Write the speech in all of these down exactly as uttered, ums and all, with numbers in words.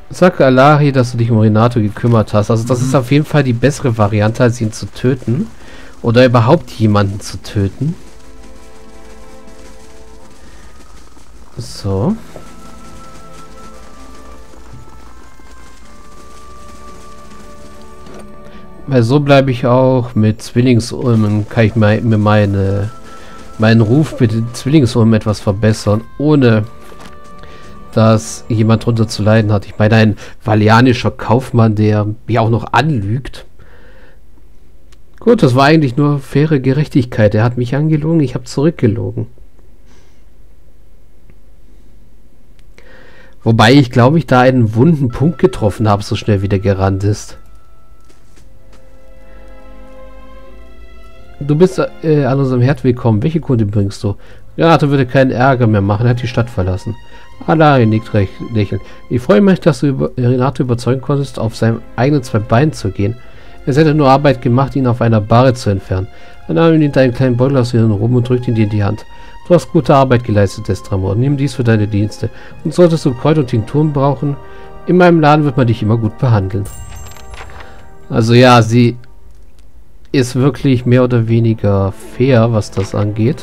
Sag Alari, dass du dich um Renato gekümmert hast. Also das ist auf jeden Fall die bessere Variante, als ihn zu töten. Oder überhaupt jemanden zu töten. So. Weil so bleibe ich auch mit Zwillingsulmen, kann ich mir meine, meinen Ruf mit den Zwillingsulmen etwas verbessern, ohne dass jemand drunter zu leiden hat. Ich meine, ein valianischer Kaufmann, der mich auch noch anlügt. Gut, das war eigentlich nur faire Gerechtigkeit. Er hat mich angelogen, ich habe zurückgelogen. Wobei ich glaube, ich da einen wunden Punkt getroffen habe, so schnell wie der gerannt ist. Du bist äh, an unserem Herd willkommen. Welche Kunde bringst du? Renato würde keinen Ärger mehr machen. Er hat die Stadt verlassen. Alari nickt recht lächelnd. Ich freue mich, dass du über Renato überzeugen konntest, auf seinen eigenen zwei Beinen zu gehen. Es hätte nur Arbeit gemacht, ihn auf einer Barre zu entfernen. Alari nimmt einen kleinen Beutel aus ihren rum und drückt ihn dir in die Hand. Du hast gute Arbeit geleistet, Destramor. Nimm dies für deine Dienste. Und solltest du Kräuter und Tinkturen brauchen, in meinem Laden wird man dich immer gut behandeln. Also ja, sie ist wirklich mehr oder weniger fair, was das angeht.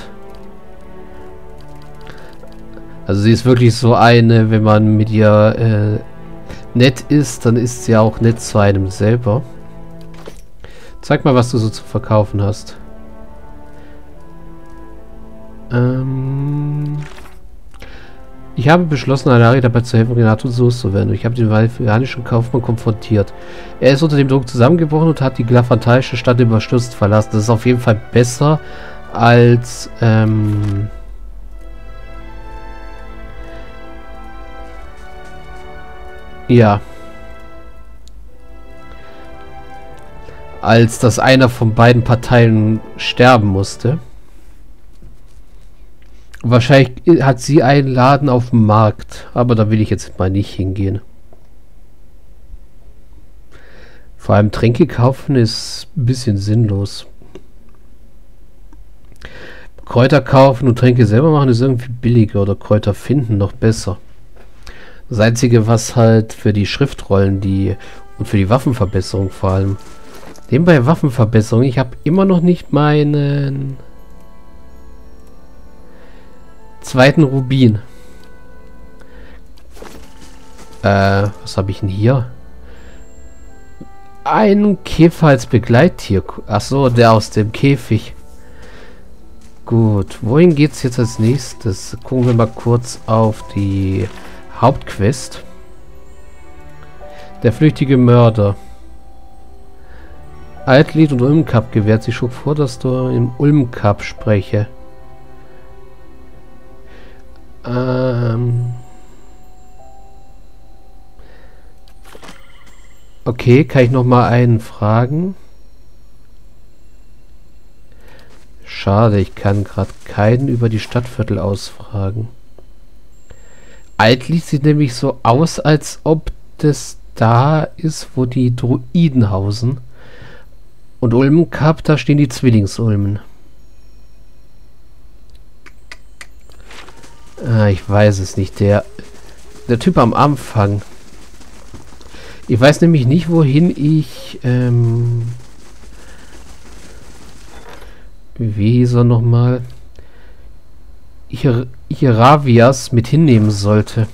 Also sie ist wirklich so eine, wenn man mit ihr äh, nett ist, dann ist sie auch nett zu einem selber. Zeig mal, was du so zu verkaufen hast. Ähm ich habe beschlossen, Alari dabei zu helfen, Renato loszuwerden. Ich habe den valianischen Kaufmann konfrontiert. Er ist unter dem Druck zusammengebrochen und hat die glafantaische Stadt überstürzt verlassen. Das ist auf jeden Fall besser als ähm ja. Als dass einer von beiden Parteien sterben musste. Wahrscheinlich hat sie einen Laden auf dem Markt, aber da will ich jetzt mal nicht hingehen. Vor allem Tränke kaufen ist ein bisschen sinnlos. Kräuter kaufen und Tränke selber machen ist irgendwie billiger, oder Kräuter finden noch besser. Das Einzige, was halt für die Schriftrollen die und für die Waffenverbesserung vor allem. Nebenbei Waffenverbesserung, ich habe immer noch nicht meinen zweiten Rubin. Äh, was habe ich denn hier? Ein Käfer als Begleittier. Achso, der aus dem Käfig. Gut, wohin geht's jetzt als nächstes? Gucken wir mal kurz auf die Hauptquest. Der flüchtige Mörder. Altlied und Ulmkap gewährt. Sie schlug vor, dass du im Ulmkap spreche. Ähm. Okay, kann ich noch mal einen fragen? Schade, ich kann gerade keinen über die Stadtviertel ausfragen. Altlied sieht nämlich so aus, als ob das da ist, wo die Druiden hausen. Und Ulmkap, da stehen die Zwillingsulmen. Ah, ich weiß es nicht. Der, der Typ am Anfang. Ich weiß nämlich nicht, wohin ich, ähm, wie hieß er nochmal? Hier, Ravias mit hinnehmen sollte.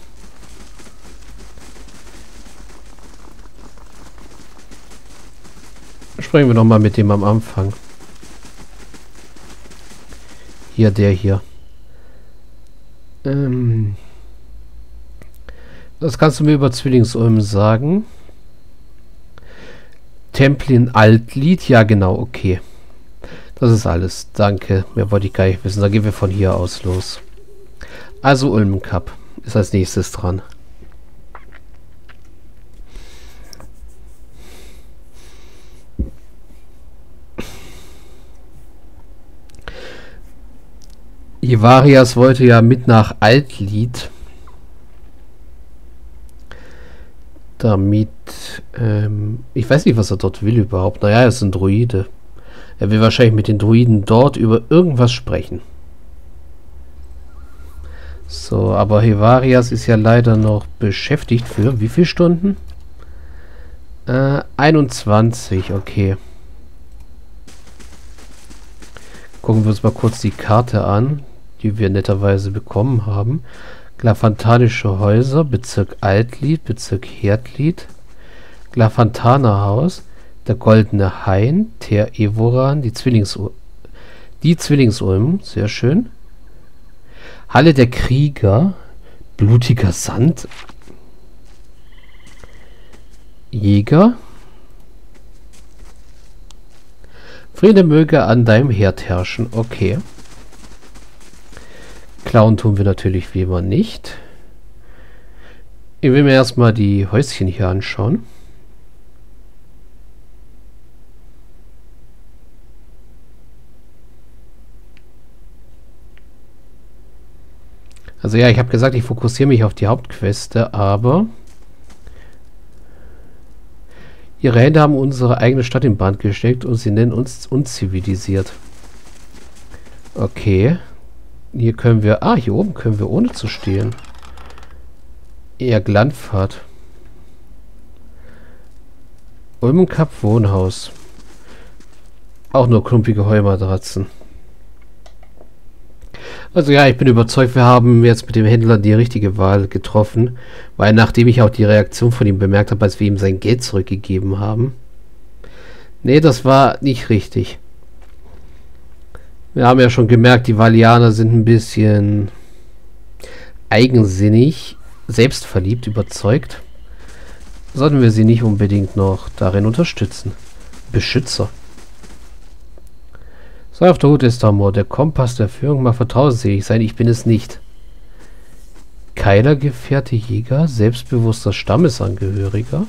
Sprechen wir nochmal mit dem am Anfang. Hier, der hier. Ähm, das kannst du mir über Zwillingsulm sagen. Templin Altlied, ja genau, okay. Das ist alles, danke. Mehr wollte ich gar nicht wissen. Dann gehen wir von hier aus los. Also Ulmkap ist als nächstes dran. Ivarias wollte ja mit nach Altlied. Damit, ähm, ich weiß nicht, was er dort will überhaupt. Naja, er ist ein Druide. Er will wahrscheinlich mit den Druiden dort über irgendwas sprechen. So, aber Hevarias ist ja leider noch beschäftigt für wie viele Stunden? Äh, einundzwanzig, okay. Gucken wir uns mal kurz die Karte an, die wir netterweise bekommen haben. Glafantanische Häuser, Bezirk Altlied, Bezirk Herdlied, Glafantana Haus, der Goldene Hain, Ter Evoran, die Zwillingsulm, die Zwillingsulm, sehr schön. Halle der Krieger, blutiger Sand, Jäger. Friede möge an deinem Herd herrschen. Okay. Klauen tun wir natürlich wie immer nicht. Ich will mir erstmal die Häuschen hier anschauen. Also ja, ich habe gesagt, ich fokussiere mich auf die Hauptqueste, aber ihre Hände haben unsere eigene Stadt in Brand gesteckt und sie nennen uns unzivilisiert. Okay. Hier können wir... Ah, hier oben können wir ohne zu stehlen. Eher Glandfahrt. Ulmenkap Wohnhaus. Auch nur klumpige Heumatratzen. Also ja, ich bin überzeugt, wir haben jetzt mit dem Händler die richtige Wahl getroffen, weil nachdem ich auch die Reaktion von ihm bemerkt habe, als wir ihm sein Geld zurückgegeben haben. Nee, das war nicht richtig. Wir haben ja schon gemerkt, die Valianer sind ein bisschen eigensinnig, selbstverliebt, überzeugt. Sollten wir sie nicht unbedingt noch darin unterstützen. Beschützer. Sei auf der Hut, Estramor. Der Kompass der Führung mag vertrauensfähig sein. Ich bin es nicht. Keilergefährte Jäger, selbstbewusster Stammesangehöriger.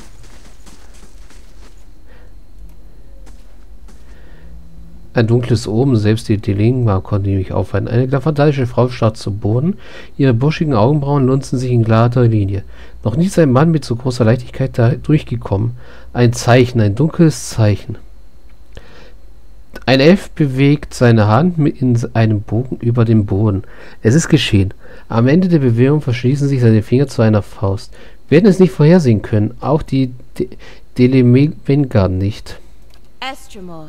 Ein dunkles Oben, selbst die Delingma konnte mich aufhalten. Eine glafantanische Frau starrt zu Boden. Ihre buschigen Augenbrauen lunzen sich in glatter Linie. Noch nie ist ein Mann mit so großer Leichtigkeit da durchgekommen. Ein Zeichen, ein dunkles Zeichen. Ein Elf bewegt seine Hand mit in einem Bogen über den Boden. Es ist geschehen. Am Ende der Bewegung verschließen sich seine Finger zu einer Faust. Wir hätten es nicht vorhersehen können. Auch die De Delemengar nicht. Estramor.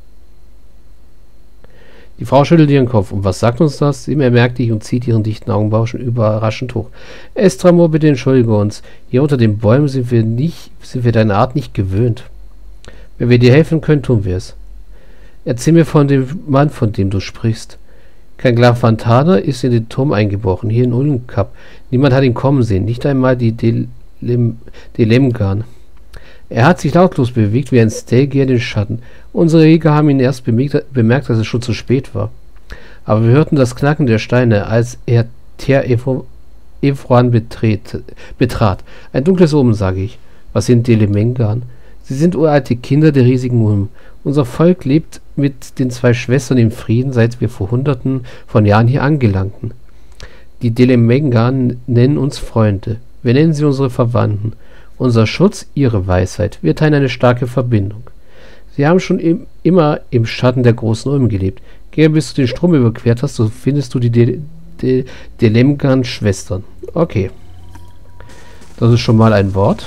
Die Frau schüttelt ihren Kopf. Und was sagt uns das? Sie bemerkt dich und zieht ihren dichten Augenbauschen überraschend hoch. Estramor, bitte entschuldige uns. Hier unter den Bäumen sind wir nicht, sind wir deine Art nicht gewöhnt. Wenn wir dir helfen können, tun wir es. Erzähl mir von dem Mann, von dem du sprichst. Kein Glafantana ist in den Turm eingebrochen, hier in Ulmenkap. Niemand hat ihn kommen sehen, nicht einmal die Delemgan. Er hat sich lautlos bewegt wie ein Stelgier in den Schatten. Unsere Jäger haben ihn erst bemerkt, bemerkt, als es schon zu spät war. Aber wir hörten das Knacken der Steine, als er Ter Evroan betrat. Ein dunkles Omen, sage ich. Was sind Delemengan? Sie sind uralte Kinder der riesigen Ulm. Unser Volk lebt mit den zwei Schwestern im Frieden, seit wir vor hunderten von Jahren hier angelangten. Die Delemengan nennen uns Freunde. Wir nennen sie unsere Verwandten. Unser Schutz, ihre Weisheit. Wir teilen eine starke Verbindung. Sie haben schon im, immer im Schatten der großen Ulm gelebt. Gehe, bis du den Strom überquert hast, so findest du die De De Delemgan-Schwestern. Okay. Das ist schon mal ein Wort.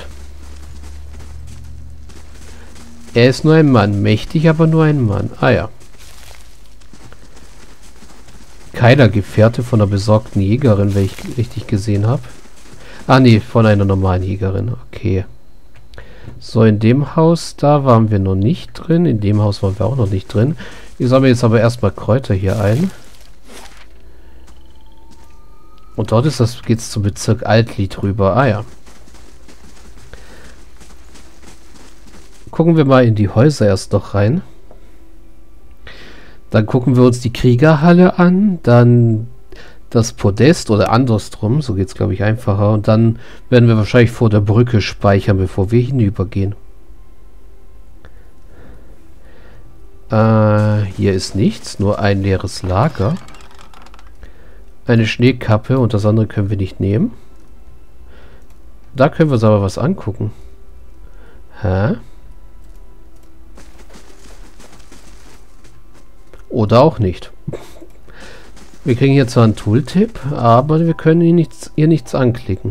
Er ist nur ein Mann. Mächtig, aber nur ein Mann. Ah ja. Keiner Gefährte von einer besorgten Jägerin, wenn ich richtig gesehen habe. Ah nee, von einer normalen Jägerin. Okay. So, in dem Haus, da waren wir noch nicht drin. In dem Haus waren wir auch noch nicht drin. Ich sammle jetzt aber erstmal Kräuter hier ein. Und dort ist das, geht's zum Bezirk Altlied rüber. Ah ja. Gucken wir mal in die Häuser erst noch rein. Dann gucken wir uns die Kriegerhalle an. Dann das Podest oder andersrum. So geht es, glaube ich, einfacher. Und dann werden wir wahrscheinlich vor der Brücke speichern, bevor wir hinübergehen. Äh, hier ist nichts. Nur ein leeres Lager. Eine Schneekappe und das andere können wir nicht nehmen. Da können wir uns aber was angucken. Hä? Oder auch nicht. Wir kriegen hier zwar einen Tooltip, aber wir können hier nichts, hier nichts anklicken.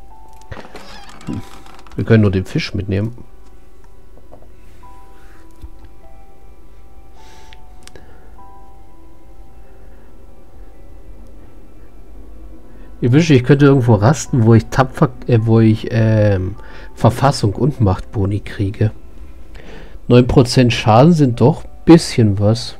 Wir können nur den Fisch mitnehmen. Ich wünsche, ich könnte irgendwo rasten, wo ich tapfer, äh, wo ich ähm, Verfassung und Machtboni kriege. neun Prozent Schaden sind doch ein bisschen was.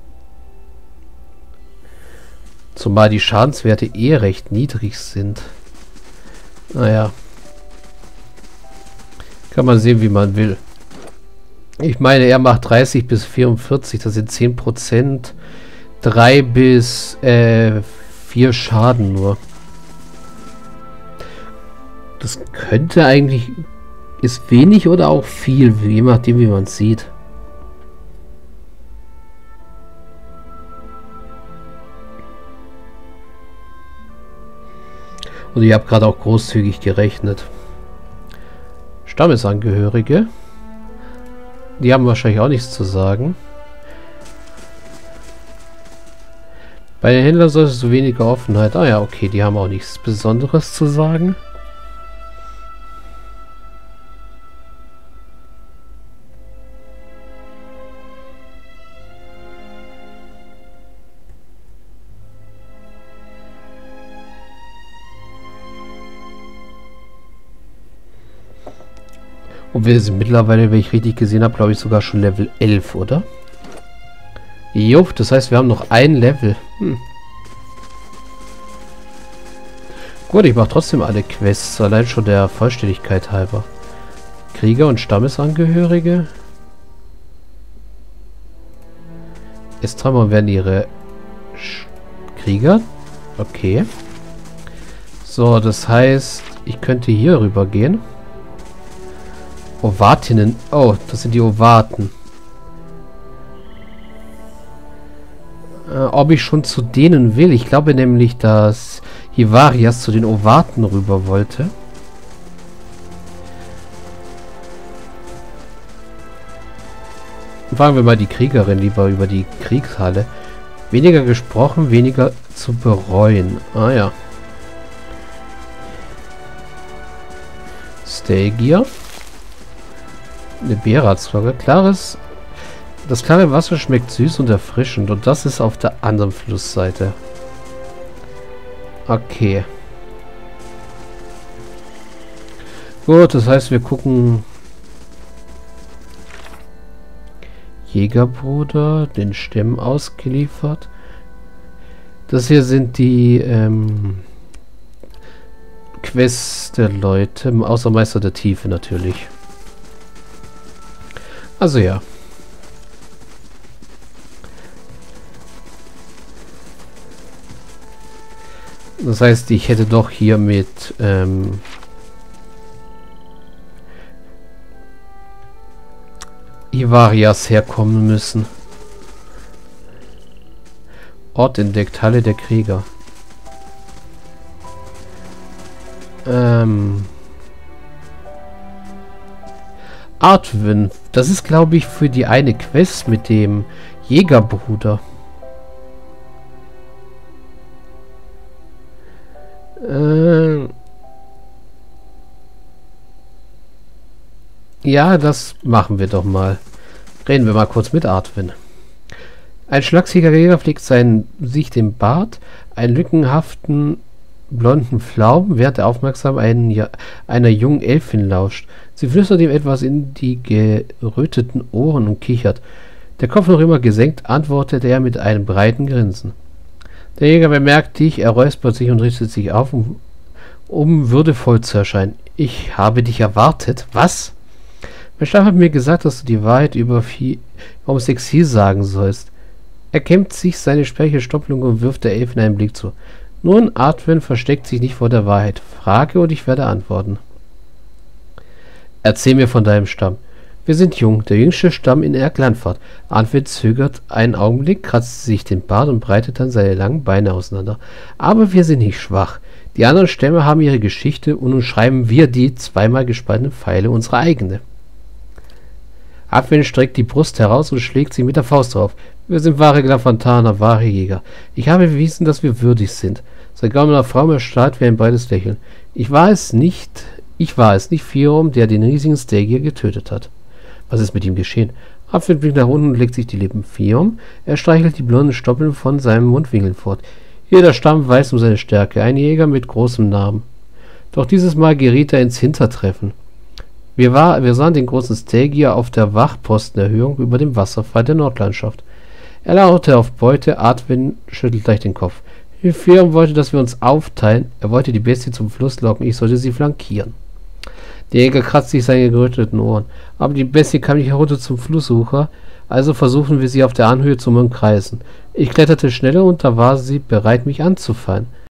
Zumal die Schadenswerte eh recht niedrig sind. Naja. Kann man sehen, wie man will. Ich meine, er macht dreißig bis vierundvierzig, das sind zehn Prozent. drei bis äh, vier Schaden nur. Das könnte eigentlich... Ist wenig oder auch viel, je nachdem, wie man es sieht. Und ich habe gerade auch großzügig gerechnet. Stammesangehörige. Die haben wahrscheinlich auch nichts zu sagen. Bei den Händlern solltest du weniger Offenheit. Ah ja, okay, die haben auch nichts Besonderes zu sagen. Und wir sind mittlerweile, wenn ich richtig gesehen habe, glaube ich sogar schon Level elf, oder? Juff, das heißt, wir haben noch ein Level. Hm. Gut, ich mache trotzdem alle Quests, allein schon der Vollständigkeit halber. Krieger und Stammesangehörige. Estramon werden ihre Sch Krieger. Okay. So, das heißt, ich könnte hier rüber gehen. Ovatinnen. Oh, das sind die Ovaten. Äh, ob ich schon zu denen will? Ich glaube nämlich, dass Hivarias zu den Ovaten rüber wollte. Fragen wir mal die Kriegerin lieber über die Kriegshalle. Weniger gesprochen, weniger zu bereuen. Ah ja. Stelgier. Eine Beeratzflagge. Klares. Das klare Wasser schmeckt süß und erfrischend. Und das ist auf der anderen Flussseite. Okay. Gut, das heißt, wir gucken... Jägerbruder, den Stämmen ausgeliefert. Das hier sind die ähm, Quests der Leute, außer Meister der Tiefe natürlich. Also ja. Das heißt, ich hätte doch hier mit ähm, Hivarias herkommen müssen. Ort entdeckt, Halle der Krieger. Ähm... Artwin, das ist glaube ich für die eine Quest mit dem Jägerbruder. Äh ja, das machen wir doch mal. Reden wir mal kurz mit Artwin. Ein schlachsiger Jäger pflegt seinen, sich den Bart, einen lückenhaften blonden Pflaumen, während er aufmerksam einen, ja, einer jungen Elfin lauscht. Sie flüstert ihm etwas in die geröteten Ohren und kichert. Der Kopf noch immer gesenkt, antwortet er mit einem breiten Grinsen. Der Jäger bemerkt dich, er räuspert sich und richtet sich auf, um, um würdevoll zu erscheinen. Ich habe dich erwartet. Was? Mein Stab hat mir gesagt, dass du die Wahrheit über ums Exil sagen sollst. Er kämmt sich seine Speicherstopplung und wirft der Elfin einen Blick zu. Nun, Artwin versteckt sich nicht vor der Wahrheit. Frage und ich werde antworten. Erzähl mir von deinem Stamm. Wir sind jung, der jüngste Stamm in Erklandfahrt. Artwin zögert einen Augenblick, kratzt sich den Bart und breitet dann seine langen Beine auseinander. Aber wir sind nicht schwach. Die anderen Stämme haben ihre Geschichte und nun schreiben wir die zweimal gespaltenen Pfeile unsere eigene. Artwin streckt die Brust heraus und schlägt sie mit der Faust drauf. Wir sind wahre Glafantaner, wahre Jäger. Ich habe bewiesen, dass wir würdig sind. Sein gaumener Frau erstrahlt wie ein breites Lächeln. Ich war es nicht, ich war es nicht Firom, der den riesigen Stygia getötet hat. Was ist mit ihm geschehen? Apfel blickt nach unten und legt sich die Lippen. Firom, er streichelt die blonden Stoppeln von seinem Mundwinkel fort. Jeder Stamm weiß um seine Stärke, ein Jäger mit großem Namen. Doch dieses Mal geriet er ins Hintertreffen. Wir, war, wir sahen den großen Stygia auf der Wachpostenerhöhung über dem Wasserfall der Nordlandschaft. Er lauerte auf Beute, Artwin schüttelt gleich den Kopf. Firom wollte, dass wir uns aufteilen. Er wollte die Bestie zum Fluss locken, ich sollte sie flankieren. Der Jäger kratzte sich seine geröteten Ohren. Aber die Bestie kam nicht herunter zum Flussufer, also versuchten wir sie auf der Anhöhe zu umkreisen. Ich kletterte schneller und da war sie bereit, mich anzufallen.